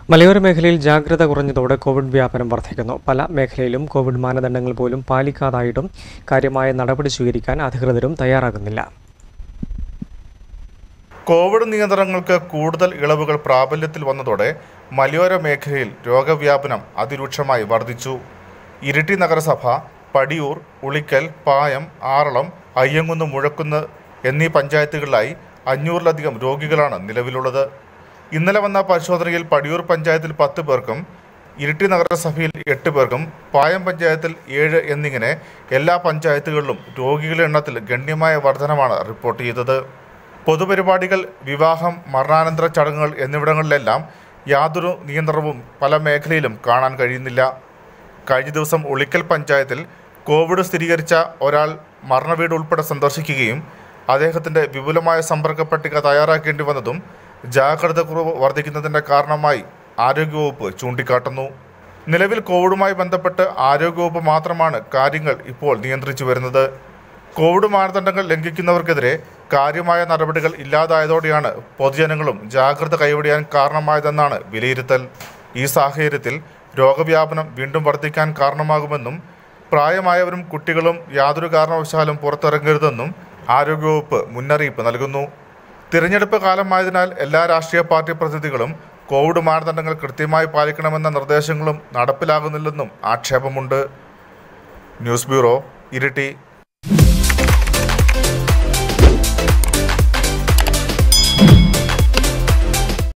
മലയോര മേഖലയിൽ ജാഗ്രത കുറഞ്ഞതോടെ കോവിഡ് വ്യാപനം വർദ്ധിക്കുന്നു. പല മേഖലയിലും കോവിഡ് മാനദണ്ഡങ്ങൾ പോലും പാലിക്കാതായിട്ടും കാര്യമായ നടപടി സ്വീകരിക്കാൻ അധികൃതരും തയ്യാറാകുന്നില്ല. കോവിഡ് നിയന്ത്രണങ്ങൾക്ക് കൂടുതൽ ഇളവുകൾ പ്രാബല്യത്തിൽ വന്നതോടെ മലയോര മേഖലയിൽ രോഗവ്യാപനം അതിരൂക്ഷമായി വർദ്ധിച്ചു. ഇരിട്ടി നഗരസഭ, പടിയൂർ, ഉളിക്കൽ, പായം, ആറളം, അയ്യങ്കുന്ന്, മുഴക്കുന്ന് എന്നീ പഞ്ചായത്തുകളിലായി 500-ലധികം രോഗികളാണ് നിലവിലുള്ളത്. ഇന്നലെ വന്ന പരിശോധനയിൽ പടിയൂർ പഞ്ചായത്തിൽ 10 പേർക്കും, ഇരിട്ടി നഗരസഭയിൽ 8 പേർക്കും, പായം പഞ്ചായത്തിൽ 7 എന്നിങ്ങനെ എല്ലാ പഞ്ചായത്തുകളിലും രോഗികളുടെ എണ്ണത്തിൽ ഗണ്യമായ വർധനമാണ് റിപ്പോർട്ട് ചെയ്തത്. പൊതുപരിപാടികൾ, വിവാഹം, മരണാനന്തര ചടങ്ങുകൾ എന്നിവിടങ്ങളിലെല്ലാം യാതൊരു നിയന്ത്രണവും പല മേഖലയിലും കാണാൻ കഴിയുന്നില്ല. കഴിഞ്ഞ ദിവസം ഉളിക്കൽ പഞ്ചായത്തിൽ കോവിഡ് സ്ഥിരീകരിച്ച ഒരാൾ മരണവീട് ഉൾപ്പെടെ സന്ദർശിക്കുകയും അദ്ദേഹത്തിൻ്റെ വിപുലമായ സമ്പർക്ക പട്ടിക തയ്യാറാക്കേണ്ടി വന്നതും ജാഗ്രത കുറവ് വർദ്ധിക്കുന്നതിൻ്റെ കാരണമായി ആരോഗ്യവകുപ്പ് ചൂണ്ടിക്കാട്ടുന്നു. നിലവിൽ കോവിഡുമായി ബന്ധപ്പെട്ട് ആരോഗ്യവകുപ്പ് മാത്രമാണ് കാര്യങ്ങൾ ഇപ്പോൾ നിയന്ത്രിച്ചു വരുന്നത്. കോവിഡ് മാനദണ്ഡങ്ങൾ ലംഘിക്കുന്നവർക്കെതിരെ കാര്യമായ നടപടികൾ ഇല്ലാതായതോടെയാണ് പൊതുജനങ്ങളും ജാഗ്രത കൈവെടിയാൻ കാരണമായതെന്നാണ് വിലയിരുത്തൽ. ഈ സാഹചര്യത്തിൽ രോഗവ്യാപനം വീണ്ടും വർദ്ധിക്കാൻ കാരണമാകുമെന്നും പ്രായമായവരും കുട്ടികളും യാതൊരു കാരണവശാലും പുറത്തിറങ്ങരുതെന്നും ആരോഗ്യവകുപ്പ് മുന്നറിയിപ്പ് നൽകുന്നു. തിരഞ്ഞെടുപ്പ് കാലമായതിനാൽ എല്ലാ രാഷ്ട്രീയ പാർട്ടി പ്രതിനിധികളും കോവിഡ് മാനദണ്ഡങ്ങൾ കൃത്യമായി പാലിക്കണമെന്ന നിർദ്ദേശങ്ങളും നടപ്പിലാകുന്നില്ലെന്നും ആക്ഷേപമുണ്ട്. News bureau, Iritty.